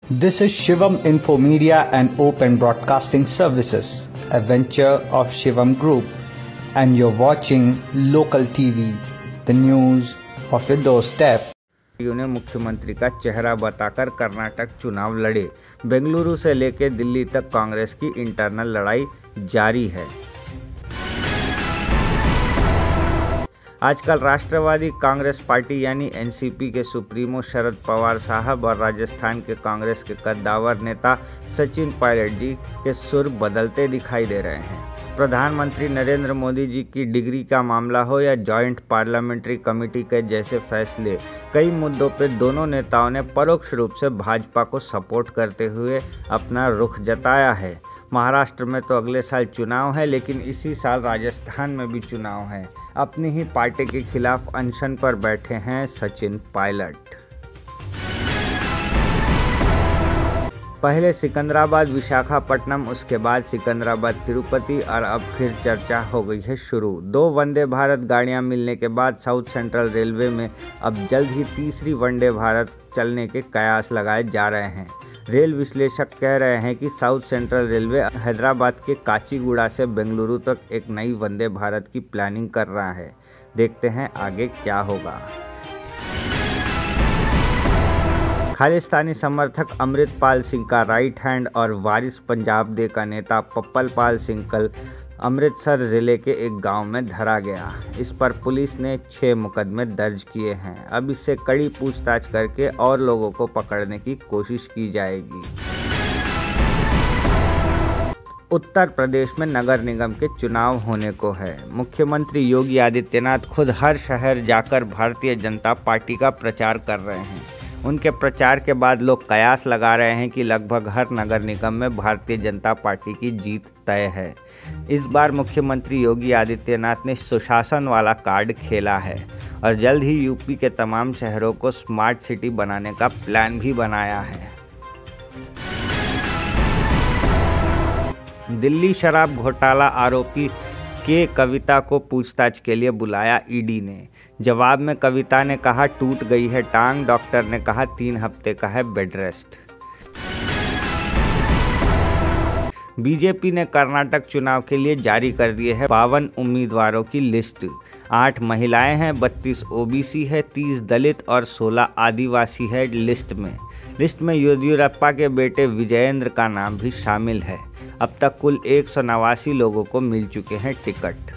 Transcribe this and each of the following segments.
This is Shivam Info Media and Open Broadcasting Services, a venture of Shivam Group, and you're watching Local TV, the news of your doorstep. ने मुख्यमंत्री का चेहरा बताकर कर्नाटक चुनाव लड़े। बेंगलुरु से लेकर दिल्ली तक कांग्रेस की इंटरनल लड़ाई जारी है। आजकल राष्ट्रवादी कांग्रेस पार्टी यानी एनसीपी के सुप्रीमो शरद पवार साहब और राजस्थान के कांग्रेस के कद्दावर नेता सचिन पायलट जी के सुर बदलते दिखाई दे रहे हैं। प्रधानमंत्री नरेंद्र मोदी जी की डिग्री का मामला हो या जॉइंट पार्लियामेंट्री कमेटी के जैसे फैसले, कई मुद्दों पर दोनों नेताओं ने परोक्ष रूप से भाजपा को सपोर्ट करते हुए अपना रुख जताया है। महाराष्ट्र में तो अगले साल चुनाव है, लेकिन इसी साल राजस्थान में भी चुनाव है। अपनी ही पार्टी के खिलाफ अनशन पर बैठे हैं सचिन पायलट। पहले सिकंदराबाद विशाखापट्टनम, उसके बाद सिकंदराबाद तिरुपति और अब फिर चर्चा हो गई है शुरू। 2 वंदे भारत गाड़ियां मिलने के बाद साउथ सेंट्रल रेलवे में अब जल्द ही तीसरी वंदे भारत चलने के कयास लगाए जा रहे हैं। रेल विश्लेषक कह रहे हैं कि साउथ सेंट्रल रेलवे हैदराबाद के काचीगुड़ा से बेंगलुरु तक एक नई वंदे भारत की प्लानिंग कर रहा है। देखते हैं आगे क्या होगा। खालिस्तानी समर्थक अमृतपाल सिंह का राइट हैंड और वारिस पंजाब दे का नेता पप्पल पाल सिंह कल अमृतसर जिले के एक गांव में धरा गया। इस पर पुलिस ने 6 मुकदमे दर्ज किए हैं। अब इससे कड़ी पूछताछ करके और लोगों को पकड़ने की कोशिश की जाएगी। उत्तर प्रदेश में नगर निगम के चुनाव होने को है। मुख्यमंत्री योगी आदित्यनाथ खुद हर शहर जाकर भारतीय जनता पार्टी का प्रचार कर रहे हैं। उनके प्रचार के बाद लोग कयास लगा रहे हैं कि लगभग हर नगर निगम में भारतीय जनता पार्टी की जीत तय है। इस बार मुख्यमंत्री योगी आदित्यनाथ ने सुशासन वाला कार्ड खेला है और जल्द ही यूपी के तमाम शहरों को स्मार्ट सिटी बनाने का प्लान भी बनाया है। दिल्ली शराब घोटाला आरोपी के कविता को पूछताछ के लिए बुलाया ईडी ने। जवाब में कविता ने कहा टूट गई है टांग, डॉक्टर ने कहा 3 हफ्ते का है बेड रेस्ट। बीजेपी ने कर्नाटक चुनाव के लिए जारी कर दिए हैं 52 उम्मीदवारों की लिस्ट। 8 महिलाएं हैं, 32 ओबीसी है, 30 दलित और 16 आदिवासी है लिस्ट में येदियुरप्पा के बेटे विजयेंद्र का नाम भी शामिल है। अब तक कुल 189 लोगों को मिल चुके हैं टिकट।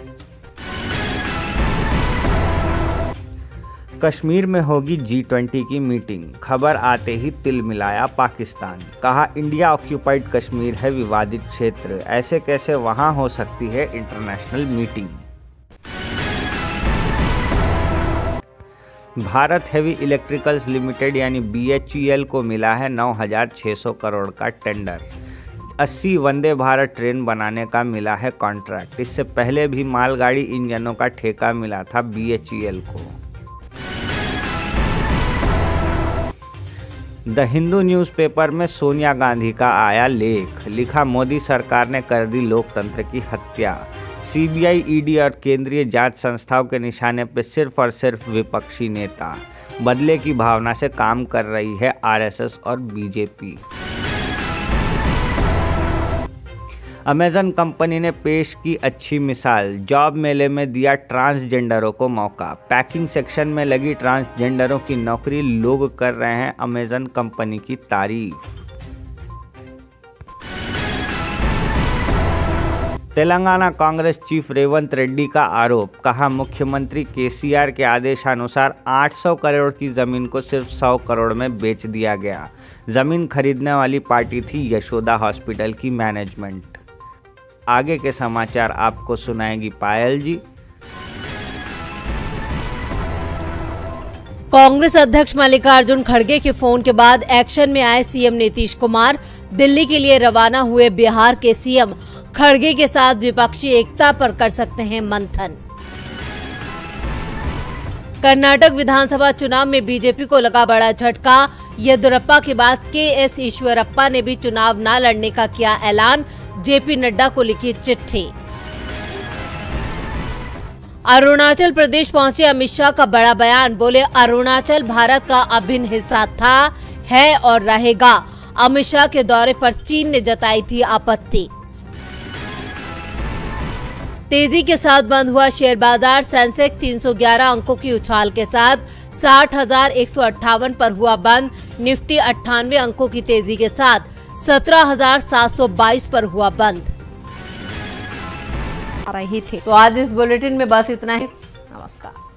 कश्मीर में होगी G20 की मीटिंग, खबर आते ही तिल मिलाया पाकिस्तान। कहा इंडिया ऑक्यूपाइड कश्मीर है विवादित क्षेत्र, ऐसे कैसे वहां हो सकती है international meeting. Bharat heavy electricals limited यानी BHEL को मिला है 9,600 करोड़ का टेंडर। 80 वंदे भारत ट्रेन बनाने का मिला है कॉन्ट्रैक्ट। इससे पहले भी मालगाड़ी इंजनों का ठेका मिला था BHEL को। द हिंदू न्यूज़पेपर में सोनिया गांधी का आया लेख, लिखा मोदी सरकार ने कर दी लोकतंत्र की हत्या। CBI, ED और केंद्रीय जांच संस्थाओं के निशाने पर सिर्फ और सिर्फ विपक्षी नेता। बदले की भावना से काम कर रही है RSS और BJP। अमेजन कंपनी ने पेश की अच्छी मिसाल, जॉब मेले में दिया ट्रांसजेंडरों को मौका। पैकिंग सेक्शन में लगी ट्रांसजेंडरों की नौकरी, लोग कर रहे हैं अमेजन कंपनी की तारीफ। तेलंगाना कांग्रेस चीफ रेवंत रेड्डी का आरोप, कहा मुख्यमंत्री केसीआर के आदेशानुसार 800 करोड़ की जमीन को सिर्फ 100 करोड़ में बेच दिया गया। जमीन खरीदने वाली पार्टी थी यशोदा हॉस्पिटल की मैनेजमेंट। आगे के समाचार आपको सुनाएगी पायल जी। कांग्रेस अध्यक्ष मल्लिकार्जुन खड़गे के फोन के बाद एक्शन में आए सीएम नीतीश कुमार। दिल्ली के लिए रवाना हुए बिहार के सीएम खड़गे के साथ विपक्षी एकता पर कर सकते हैं मंथन। कर्नाटक विधानसभा चुनाव में बीजेपी को लगा बड़ा झटका। येदियुरप्पा के बाद KS ईश्वरप्पा ने भी चुनाव न लड़ने का किया ऐलान। JP नड्डा को लिखी चिट्ठी। अरुणाचल प्रदेश पहुंचे अमित शाह का बड़ा बयान, बोले अरुणाचल भारत का अभिन्न हिस्सा था, है और रहेगा। अमित शाह के दौरे पर चीन ने जताई थी आपत्ति। तेजी के साथ बंद हुआ शेयर बाजार। सेंसेक्स 311 अंकों की उछाल के साथ 60,158 पर हुआ बंद। निफ्टी 98 अंकों की तेजी के साथ 17,722 पर हुआ बंद। रही थी। तो आज इस बुलेटिन में बस इतना ही। नमस्कार।